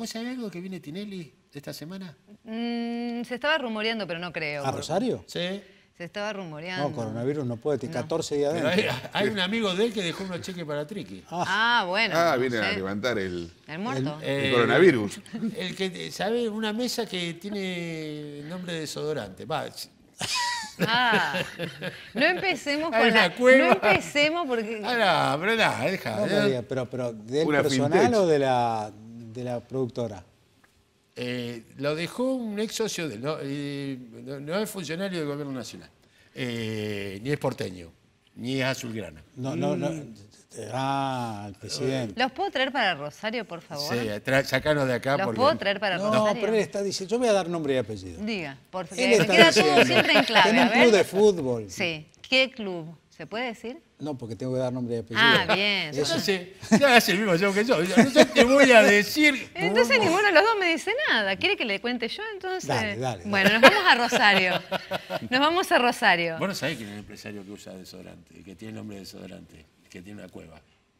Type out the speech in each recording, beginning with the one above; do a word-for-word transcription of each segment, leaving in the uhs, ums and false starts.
¿Vos sabés algo que viene Tinelli esta semana? Mm, se estaba rumoreando, pero no creo. ¿A Rosario? Sí. Se estaba rumoreando. No, coronavirus no puede, tiene catorce días Pero adentro. hay, hay un amigo de él que dejó unos cheques para Triqui. Ah, bueno. Ah, no viene a sé. levantar el, El muerto. Eh, el coronavirus. El que, ¿sabe? Una mesa que tiene nombre de desodorante. Va, Ah, no empecemos Hay con la... una cueva. No empecemos porque... ah, no, pero nada, deja. No me digas, pero, pero ¿del Una personal fintech. o de la, de la productora? Eh, lo dejó un ex socio de él. No, eh, no, no es funcionario del gobierno nacional. Eh, ni es porteño. Ni es azulgrana. No, no, no. Ah, el presidente. ¿Los puedo traer para Rosario, por favor? Sí, tra- sacanos de acá. ¿Los porque... puedo traer para No, Rosario? pero él está diciendo, yo voy a dar nombre y apellido. Diga, por favor. Él Me está queda todo diciendo, siempre en clave. en a un ver. club de fútbol. Sí. ¿Qué club? ¿Se puede decir? No, porque tengo que dar nombre y apellido. Ah, bien. Eso. Entonces, ya hagas el mismo yo que yo. Yo no te voy a decir. Entonces ninguno de los dos me dice nada. ¿Quiere que le cuente yo entonces? Dale, dale, Bueno, nos vamos a Rosario. Nos vamos a Rosario. Vos no sabés quién es el empresario que usa desodorante, que tiene nombre de desodorante, que tiene una cueva.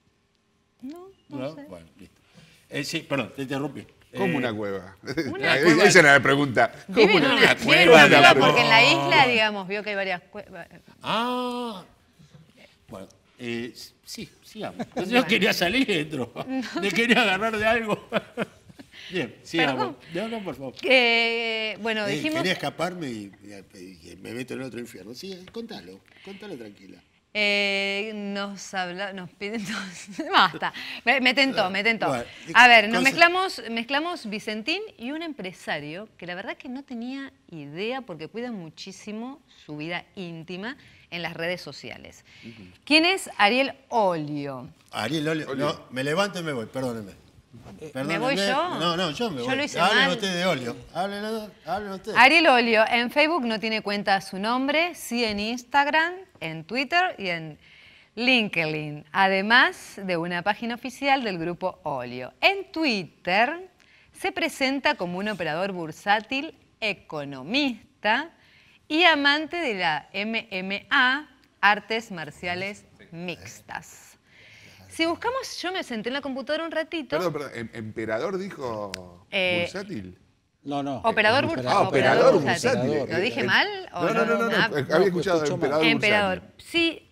No, no, sé. Bueno, listo. Eh, sí, perdón, te interrumpí. ¿Cómo Eh, una cueva? Una Esa Esa era la pregunta. ¿Cómo Vive en una, una, una vive en cueva una de cueva la porque en la pro- isla, digamos, vio que hay varias cuevas. Ah. Bueno, eh, sí, sigamos. Yo quería salir y entró. Me quería agarrar de algo. Bien, sigamos. No, no, por favor. Eh, bueno, Eh, dijimos... Quería escaparme y, y- y me meto en otro infierno. Sí, contalo, contalo tranquila. Eh, nos habla, nos piden todos. Basta. Me, me tentó, me tentó. Bueno, A ver, nos cosa- mezclamos, mezclamos Vicentín y un empresario que la verdad que no tenía idea porque cuida muchísimo su vida íntima en las redes sociales. ¿Quién es Ariel Olio? Ariel Olio, no, me levanto y me voy, perdóneme. ¿Me voy yo? No, no, yo me Yo voy. lo hice Hablen mal. ustedes de Olio. Hablen, hablen ustedes. Ariel Olio en Facebook no tiene cuenta a su nombre, sí en Instagram, en Twitter y en LinkedIn, además de una página oficial del grupo Olio. En Twitter se presenta como un operador bursátil, economista y amante de la M M A, artes marciales mixtas. Si buscamos, yo me senté en la computadora un ratito. Perdón, perdón. ¿em- ¿Emperador dijo Eh, bursátil? No, no. Operador bursátil. Ah, operador bursátil. ¿Lo dije mal? ¿O No, no, no, no, no. Ah, Había escuchado escuchó mal. emperador Emperador. bursátil. Sí.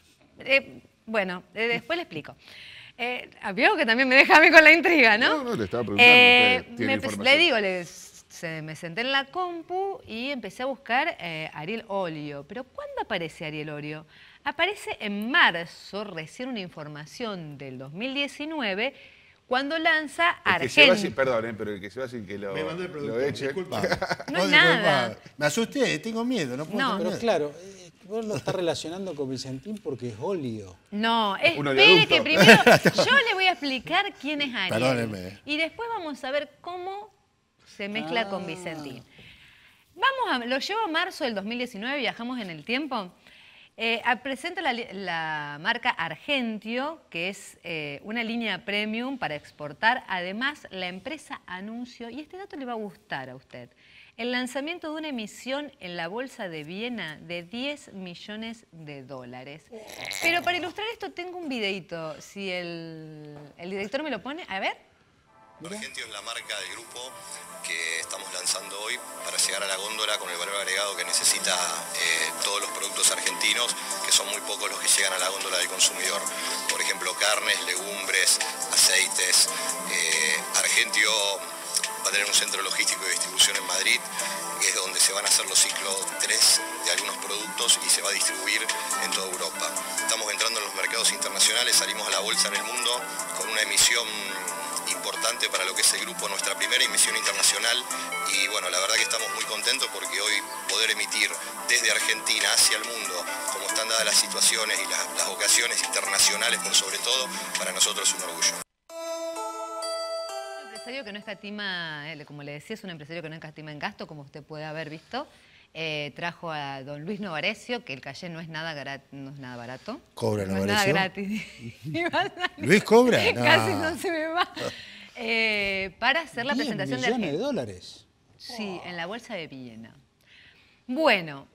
Eh, bueno, eh, después le explico. Eh, veo que también me deja a mí con la intriga, ¿no? No, no, le estaba preguntando, Eh, usted tiene me- información. le digo, le- se- me senté en la compu y empecé a buscar eh, Ariel Olio. Pero ¿cuándo aparece Ariel Olio? Aparece en marzo, recién una información del dos mil diecinueve, cuando lanza El que se va sin, Argent. perdón, eh, pero el que se va sin que lo, Me mandó el lo productor, echen. disculpa. No es Vos nada. disculpa. Me asusté, tengo miedo, no puedo No. tener Pero miedo. claro, eh, vos lo estás relacionando con Vicentín porque es Olio. No, Un espere oleoducto. que primero yo le voy a explicar quién es Ariel. Perdóneme. Y después vamos a ver cómo se mezcla Ah. con Vicentín. Vamos a, lo llevo a marzo del dos mil diecinueve, viajamos en el tiempo. Eh, a- presenta la, li- la marca Argentio, que es eh, una línea premium para exportar. Además, la empresa anunció, y este dato le va a gustar a usted, el lanzamiento de una emisión en la Bolsa de Viena de diez millones de dólares. Pero para ilustrar esto tengo un videito, si el, el director me lo pone, a ver. Argentio es la marca del grupo que estamos lanzando hoy para llegar a la góndola con el valor agregado que necesita eh, todos los productos argentinos, que son muy pocos los que llegan a la góndola del consumidor. Por ejemplo, carnes, legumbres, aceites. Eh, Argentio va a tener un centro logístico de distribución en Madrid, que es donde se van a hacer los ciclos tres de algunos productos y se va a distribuir en toda Europa. Estamos entrando en los mercados internacionales, salimos a la bolsa en el mundo con una emisión importante para lo que es el grupo, nuestra primera emisión internacional, y bueno, la verdad que estamos muy contentos porque hoy poder emitir desde Argentina hacia el mundo, como están dadas las situaciones y las, las ocasiones internacionales por sobre todo, para nosotros es un orgullo. Un empresario que no escatima, eh, como le decía, es un empresario que no escatima en gasto, como usted puede haber visto. Eh, trajo a don Luis Novarecio, que el calle no es nada, garat- no es nada barato. ¿Cobra No es nada Novarecio? gratis. ¿Luis cobra? No. Casi no se me va. Eh, para hacer la diez presentación de millones de Argentina. dólares. Sí, en la Bolsa de Viena. Bueno,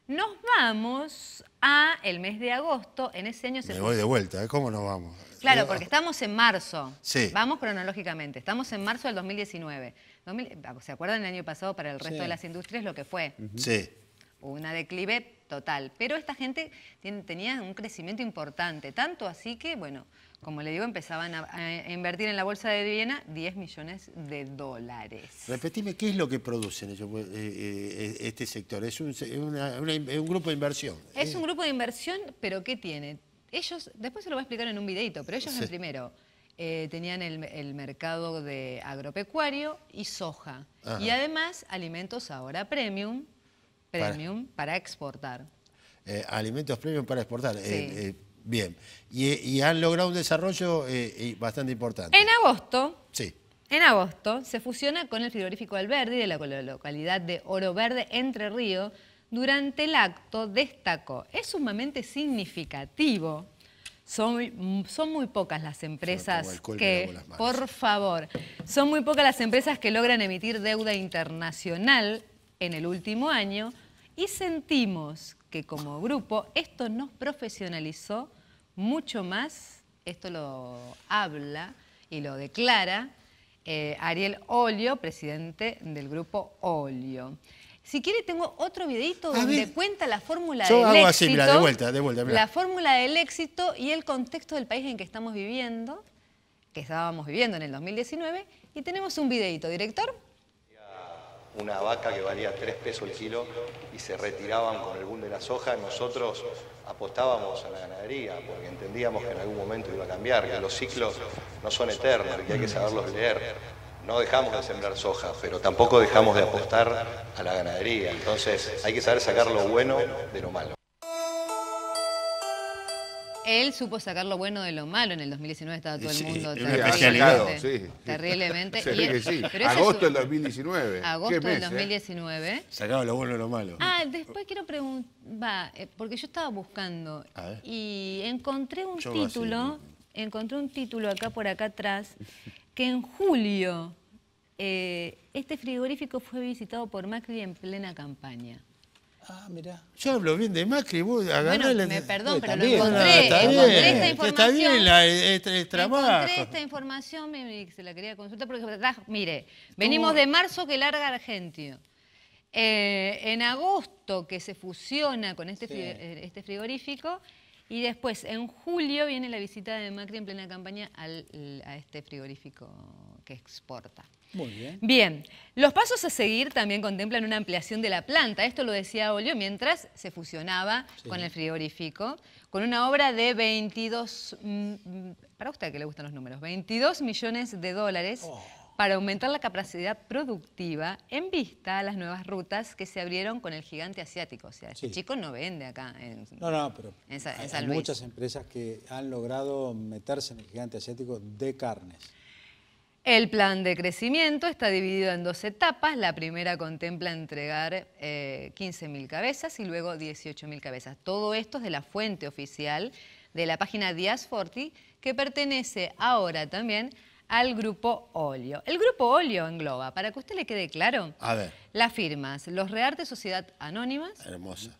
Nos vamos a el mes de agosto. En ese año se... Me voy de vuelta, ¿eh? ¿Cómo nos vamos? Claro, porque estamos en marzo. Sí. Vamos cronológicamente. Estamos en marzo del dos mil diecinueve. dos mil ¿Se acuerdan el año pasado para el resto Sí. de las industrias lo que fue? Sí. Una declive total. Pero esta gente tiene, tenía un crecimiento importante. Tanto así que, bueno, como le digo, empezaban a, a invertir en la bolsa de Viena diez millones de dólares. Repetime, ¿qué es lo que producen ellos, eh, eh, este sector? ¿Es un, una- una- un grupo de inversión? Es ¿eh? un grupo de inversión, pero ¿qué tiene? Ellos, después se lo voy a explicar en un videito, pero ellos Sí. en primero eh, tenían el, el mercado de agropecuario y soja. Ajá. Y además alimentos ahora premium, Para- premium para, exportar. Eh, alimentos premium para exportar. Sí. Eh, eh, bien. Y, y han logrado un desarrollo eh, eh, bastante importante. En agosto, Sí. en agosto se fusiona con el frigorífico Alberdi de la localidad de Oro Verde, Entre Ríos. Durante el acto destacó, es sumamente significativo. Son, son muy pocas las empresas como alcohol, me que, lavo las manos. por favor, son muy pocas las empresas que logran emitir deuda internacional en el último año y sentimos que como grupo esto nos profesionalizó mucho más. Esto lo habla y lo declara eh, Ariel Olio, presidente del grupo Olio. Si quiere, tengo otro videito A donde ver. cuenta la fórmula Yo del hago éxito. así, mirá, de vuelta, de vuelta, mirá. La fórmula del éxito y el contexto del país en que estamos viviendo, que estábamos viviendo en el dos mil diecinueve, y tenemos un videito. Director. Una vaca que valía tres pesos el kilo y se retiraban con el boom de la soja, nosotros apostábamos a la ganadería porque entendíamos que en algún momento iba a cambiar, que los ciclos no son eternos, que hay que saberlos leer. No dejamos de sembrar soja, pero tampoco dejamos de apostar a la ganadería. Entonces hay que saber sacar lo bueno de lo malo. Él supo sacar lo bueno de lo malo. En el dos mil diecinueve estaba todo el Sí, mundo una especialidad. terriblemente, Sí. terriblemente. Se Y ve él- que sí. pero ese Agosto es del un- dos mil diecinueve. Agosto ¿Qué del mes, dos mil diecinueve. Sacaba lo bueno y lo malo. Ah, después quiero preguntar, va, eh, porque yo estaba buscando A ver. y encontré un Yo hago así, título, encontré un título acá por acá atrás, que en julio eh, este frigorífico fue visitado por Macri en plena campaña. Ah, mirá. Yo hablo bien de Macri, vos agarrale... Bueno, me perdón, Eh, pero lo también. encontré, Ah, está encontré bien, esta que información. Está bien la, este, el trabajo. Encontré esta información, me, me- se la quería consultar porque trajo- mire, venimos de marzo que larga Argentio. Eh, en agosto que se fusiona con este, Sí. fri- eh, este frigorífico y después en julio viene la visita de Macri en plena campaña al, a este frigorífico que exporta. Muy bien. Bien, los pasos a seguir también contemplan una ampliación de la planta. Esto lo decía Olio mientras se fusionaba Sí. con el frigorífico, con una obra de veintidós, mm, mm, para usted que le gustan los números, veintidós millones de dólares Oh. para aumentar la capacidad productiva en vista a las nuevas rutas que se abrieron con el gigante asiático. O sea, este Sí. chico no vende acá en, No, no, pero en Sa- en hay, San hay Luis. muchas empresas que han logrado meterse en el gigante asiático de carnes. El plan de crecimiento está dividido en dos etapas. La primera contempla entregar eh, quince mil cabezas y luego dieciocho mil cabezas. Todo esto es de la fuente oficial de la página Díaz Forti, que pertenece ahora también al Grupo Olio. El Grupo Olio engloba, para que a usted le quede claro, A ver, las firmas Los Rearte Sociedad Anónimas, hermosa,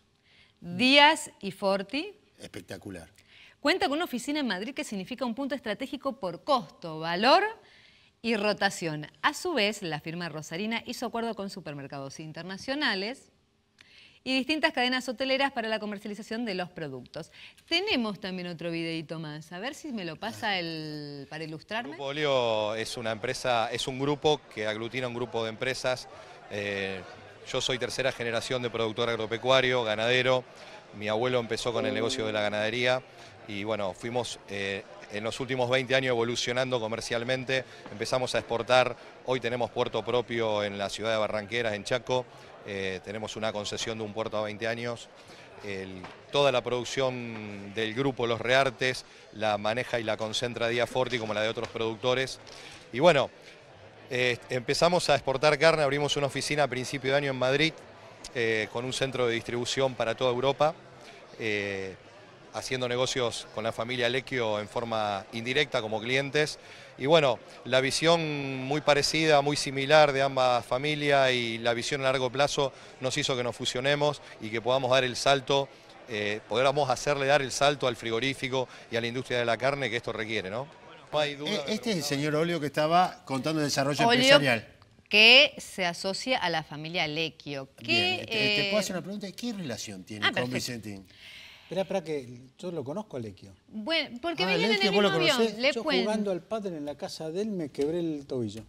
Díaz y Forti. espectacular. Cuenta con una oficina en Madrid que significa un punto estratégico por costo, valor y rotación. A su vez, la firma rosarina hizo acuerdo con supermercados internacionales y distintas cadenas hoteleras para la comercialización de los productos. Tenemos también otro videito más. A ver si me lo pasa el, para ilustrarme. Grupo Olio es una empresa, es un grupo que aglutina un grupo de empresas. Eh, yo soy tercera generación de productor agropecuario, ganadero. Mi abuelo empezó con el negocio de la ganadería y bueno, fuimos eh, en los últimos veinte años evolucionando comercialmente. Empezamos a exportar. Hoy tenemos puerto propio en la ciudad de Barranqueras, en Chaco. Eh, tenemos una concesión de un puerto a veinte años. El, toda la producción del grupo Los Reartes la maneja y la concentra Díaz Forti como la de otros productores. Y bueno, eh, empezamos a exportar carne, abrimos una oficina a principio de año en Madrid eh, con un centro de distribución para toda Europa. Eh, haciendo negocios con la familia Lecchio en forma indirecta como clientes. Y bueno, la visión muy parecida, muy similar de ambas familias y la visión a largo plazo nos hizo que nos fusionemos y que podamos dar el salto, eh, podamos hacerle dar el salto al frigorífico y a la industria de la carne que esto requiere, ¿no? No hay duda. Eh, Este es el señor Olio que estaba contando el desarrollo Olio, empresarial. que se asocia a la familia Lecchio. Bien, Que, te, te eh, puedo hacer una pregunta. ¿Qué relación tiene ah, con perfecto. Vicentín? Espera, espera, que yo lo conozco a Lequio. Bueno, porque Ah, venían en Lecchio, el ¿vos lo mismo avión. conocés? Le Yo cuento. jugando al pádel en la casa de él me quebré el tobillo.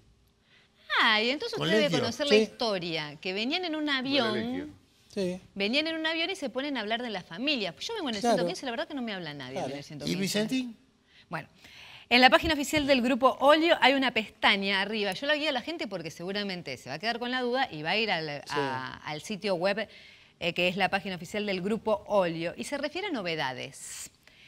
Ay, entonces ¿Con usted debe Lecchio? conocer Sí. la historia. Que venían en un Lecchio. avión. Sí. Venían en un avión y se ponen a hablar de la familia. Yo vengo en el Claro. ciento quince, la verdad que no me habla nadie Claro. en el ciento ¿Y quince. Vicentín? Bueno, en la página oficial del grupo Olio hay una pestaña arriba. Yo la guío a la gente porque seguramente se va a quedar con la duda y va a ir al, a- al sitio web eh, que es la página oficial del grupo Olio y se refiere a novedades.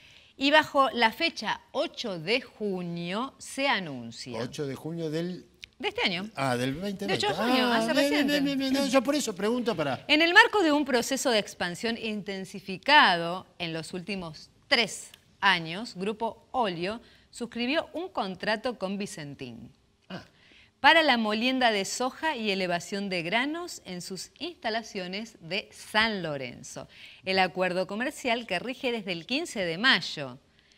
Y bajo la fecha ocho de junio se anuncia. ocho de junio del... De este año. Ah, del veinte veinte. De ocho de junio, ah, hace bien, reciente. bien, bien, bien. No, yo por eso pregunto para... En el marco de un proceso de expansión intensificado en los últimos tres años, Grupo Olio suscribió un contrato con Vicentín para la molienda de soja y elevación de granos en sus instalaciones de San Lorenzo. El acuerdo comercial que rige desde el quince de mayo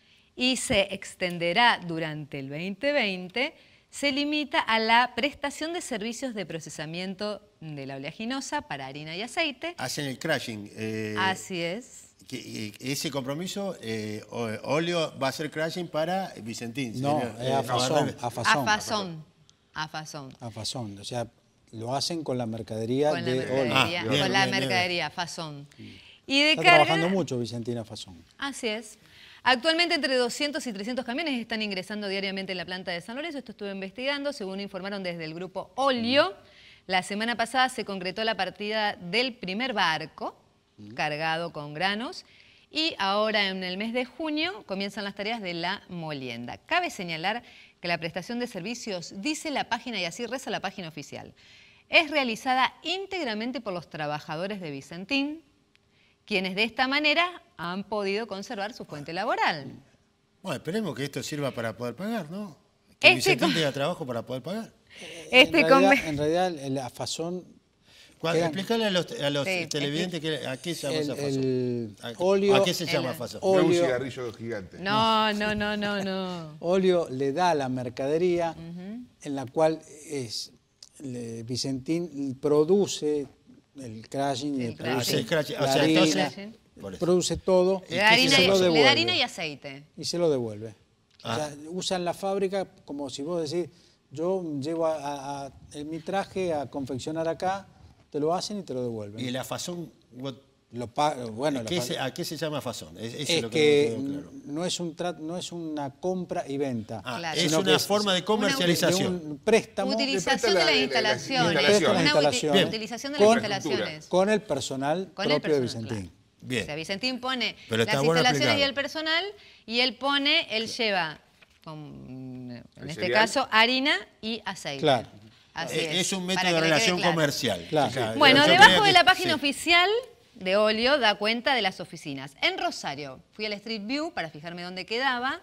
y se extenderá durante el veinte veinte, se limita a la prestación de servicios de procesamiento de la oleaginosa para harina y aceite. Hacen el crashing. eh, Así es. que, eh, ese compromiso, eh, o- Olio va a hacer crashing para Vicentín. No, señor. es a Eh, fazón, no, a A fazón. fazón. A fazón. A fazón. O sea, lo hacen con la mercadería Con la de Olio. mercadería, Ah, bien, con la bien, bien. mercadería, fazón. Y de Está carga, trabajando mucho Vicentina Fazón. así es. Actualmente entre doscientos y trescientos camiones están ingresando diariamente en la planta de San Lorenzo. Esto estuve investigando, según informaron desde el grupo Olio. La semana pasada se concretó la partida del primer barco cargado con granos y ahora en el mes de junio comienzan las tareas de la molienda. Cabe señalar que la prestación de servicios, dice la página y así reza la página oficial, es realizada íntegramente por los trabajadores de Vicentín, quienes de esta manera han podido conservar su fuente laboral. Bueno, esperemos que esto sirva para poder pagar, ¿no? Que Este Vicentín con- tenga trabajo para poder pagar. Este en, realidad, conve- en realidad, el afazón, Cuando, Quedan- explícale a los, a los Sí, televidentes que, a qué se llama el, esa fazón. el ¿A, óleo, ¿A qué se llama el- fazón? No un óleo, cigarrillo gigante. No, no, no, no, no. óleo le da la mercadería en la cual es, le- Vicentín produce el crashing, El y crashing. produce Ah, sí, crashing. O la sea, harina, entonces- Por eso. produce todo ¿Y Le qué da, se harina, se y- lo le da devuelve. harina y aceite. y se lo devuelve. Ah. O sea, usan la fábrica como si vos decís, yo llevo a, a- a- en mi traje a confeccionar acá, te lo hacen y te lo devuelven. ¿Y la fazón? what- Lo pa- bueno, la ¿qué fa- se- ¿A qué se llama fazón? Es, eso es es lo que que no me quedó claro. no es un tra- no es una compra y venta. Ah, Claro. es sino una que es- forma de de comercialización. un préstamo Utilización de la- las de las instalaciones. instalaciones. Una uti- Instalaciones. utilización de Con- las instalaciones. con el personal Con el propio de personal, Vicentín. claro. Bien. O sea, Vicentín pone Pero está las bueno instalaciones y explicado. el personal y él pone, él lleva, con- en ¿El este cereal? caso, harina y aceite. Claro. Así Eh, es, es un para método de que le quede relación claro. comercial. Claro. O sea, Bueno, yo debajo creía de que- la página sí. oficial de Olio da cuenta de las oficinas. En Rosario, fui al Street View para fijarme dónde quedaba.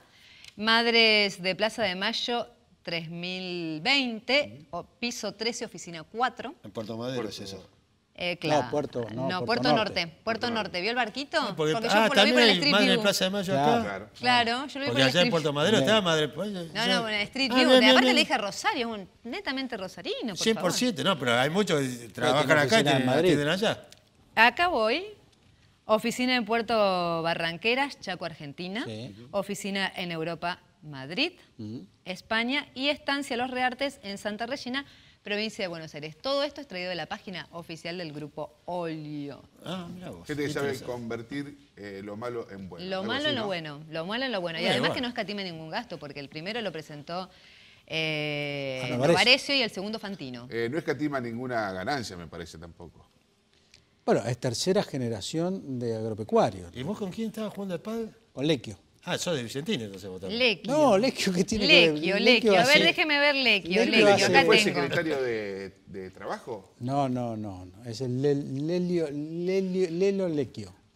Madres de Plaza de Mayo tres mil veinte, o piso trece, oficina cuatro. En Puerto Madero es eso. Eh, claro. No, Puerto- no, Puerto, Puerto Norte. Norte. Puerto Norte. ¿Vio el barquito? Ah, porque, Porque yo ah, por lo vi también por el hay Street Madre de View. Plaza de Mayo Claro. acá. Claro. Claro, yo lo vi Porque por el allá en Street Puerto View. Madero Bien. estaba Madre... pues, No, ya- no, bueno, Street Ah, View. bien, de- bien, aparte bien. le dije Rosario, un netamente rosarino, por cien por favor. ciento, no, pero hay muchos que trabajan tiene acá y oficina en tienen- Madrid. atienden allá. Acá voy. Oficina en Puerto Barranqueras, Chaco, Argentina. Sí. Oficina en Europa, Madrid, España. Y estancia Los Reartes en Santa Regina, provincia de Buenos Aires. Todo esto es traído de la página oficial del grupo Olio. Ah, mirá vos. Gente que qué sabe interesante. convertir eh, lo malo en bueno. Lo Algo malo así, en lo ¿no? bueno, lo malo en lo bueno. Y Bueno, además bueno. que no escatima ningún gasto, porque el primero lo presentó eh, Ah, Novarecio. Novarecio y el segundo Fantino. Eh, no escatima ninguna ganancia, me parece tampoco. Bueno, es tercera generación de agropecuarios, ¿Y vos con quién estabas jugando al padre? con Lequio. Ah, sos de Vicentino, entonces vos también. Lequio. No, Lequio que tiene que ver. Lequio, Lequio. A ver, hace- déjeme ver Lequio, Lequio Lequio. hace- Acá ¿Fue tengo. secretario de, de trabajo? No, no, no, no. Es el Lel- Lelio, Lelio, Lelo Lequio.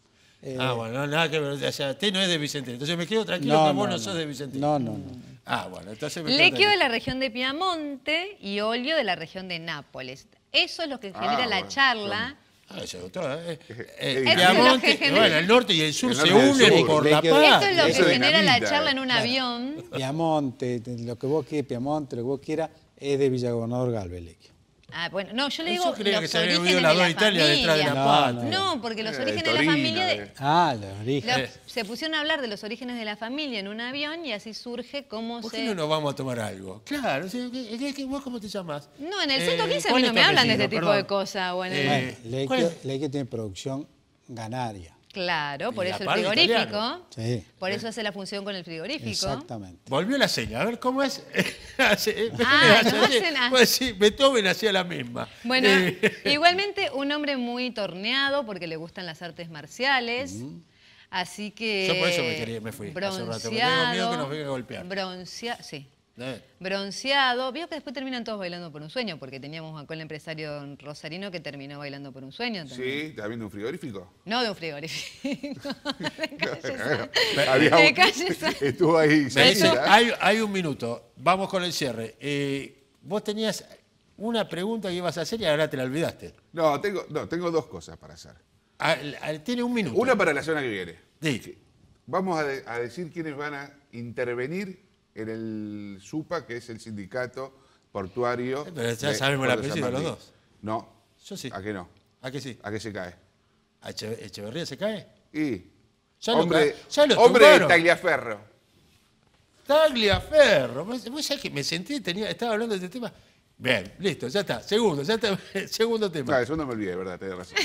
Eh, Ah, bueno, no, nada que ver. O sea, usted no es de Vicentín. Entonces me quedo tranquilo no, que vos no, no, no. sos de Vicentín. No, no, no. Ah, bueno, entonces me quedo Lecchio de tranquilo. la región de Piamonte y Olio de la región de Nápoles. Eso es lo que genera Ah, la bueno, charla. Ah, eso es otro, ¿eh? Es- Eh, es Eso es Piamonte, lo que genera- bueno, el norte y el sur El se norte y el unen sur. por la Lecchio- paz. Esto es lo eso que de genera la dinamita, charla en eh. un Claro. avión. Piamonte, lo que vos quieras, Piamonte, lo que vos quieras, es de Villagobernador Galvez, Lecchio. Ah, bueno, no, yo le Yo digo creía que los se había orígenes unido las de dos la Italias detrás de la familia. No, patria. No, porque los Eh, orígenes de la Torino, familia... de- eh. Ah, los orígenes. los- se pusieron a hablar de los orígenes de la familia en un avión y así surge cómo ¿Por se... qué no nos vamos a tomar algo? Claro, sí, ¿qué- qué- qué- ¿vos cómo te llamas? No, en el Eh, ciento quince a ¿cuál mí es no me tu hablan de este apellido? tipo de Perdón. cosas. Bueno, Eh, Bueno, ¿cuál Lecchio, es? Lecchio tiene producción ganaria. claro, por Y eso el aparte frigorífico. italiano. Sí, Por eso hace la función con el frigorífico. exactamente. Volvió la seña, a ver cómo es. Hace- Ah, hace- no hacen a- Pues sí, Beethoven hacía la misma. Bueno, Eh, igualmente un hombre muy torneado porque le gustan las artes marciales. Así que. Yo por eso me quería- me fui hace un rato, porque tengo miedo que nos venga a golpear. Bronceado, sí. eh, Bronceado. Vio que después terminan todos bailando por un sueño, porque teníamos acá el empresario rosarino que terminó bailando por un sueño también. Sí, ¿está viendo un frigorífico? No de un frigorífico. de calle San- Había de un- calle San- Estuvo ahí. me dice, cerquita. hay, hay un minuto, vamos con el cierre. Eh, vos tenías una pregunta que ibas a hacer y ahora te la olvidaste. No, tengo, no, tengo dos cosas para hacer. Ah, ah, tiene un minuto. Una para la semana que viene. Sí. Vamos a, de- a decir quiénes van a intervenir en el SUPA, que es el sindicato portuario. Eh, pero ya de sabemos el Puerto San apellido, los Martín. dos. No. Yo sí. ¿A qué no? ¿A qué sí? ¿A qué se cae? ¿A Eche- Echeverría se cae? Y Ya lo hombre, ca- ya lo hombre de tumbaron. Tagliaferro. Tagliaferro. Vos vos sabés que me sentí, tenía, estaba hablando de este tema. Bien, listo, ya está. Segundo, ya está. Segundo tema. Claro, eso no me olvidé, ¿verdad? Tenés razón.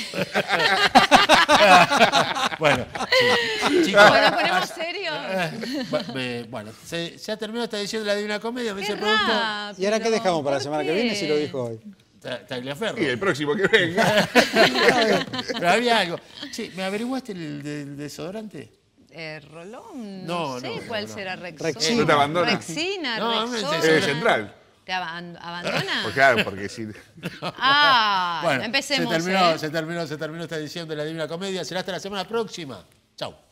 Bueno, sí, chicos. Bueno, ¿nos ponemos serios? eh, bu- me- bueno, se, se ha terminado esta edición de la Divina Comedia, me Qué dice el productor. ¿Y ahora qué rápido, dejamos para la ¿por semana que qué? viene si lo dijo hoy? Ta- Tagliaferro. Y el próximo que venga. Pero había algo. Sí, ¿me averiguaste el del desodorante? Eh, Rolón, No, no, sé no, cuál no. será Rexona. Rexina. ¿No te abandona? Rexina, No, no, Rexona. es Eh, central. ¿Te aban- abandona? Pues claro, porque si. Ah, Bueno, empecemos. se terminó, ¿eh? se terminó, se terminó esta edición de la Divina Comedia. Será hasta la semana próxima. Chau.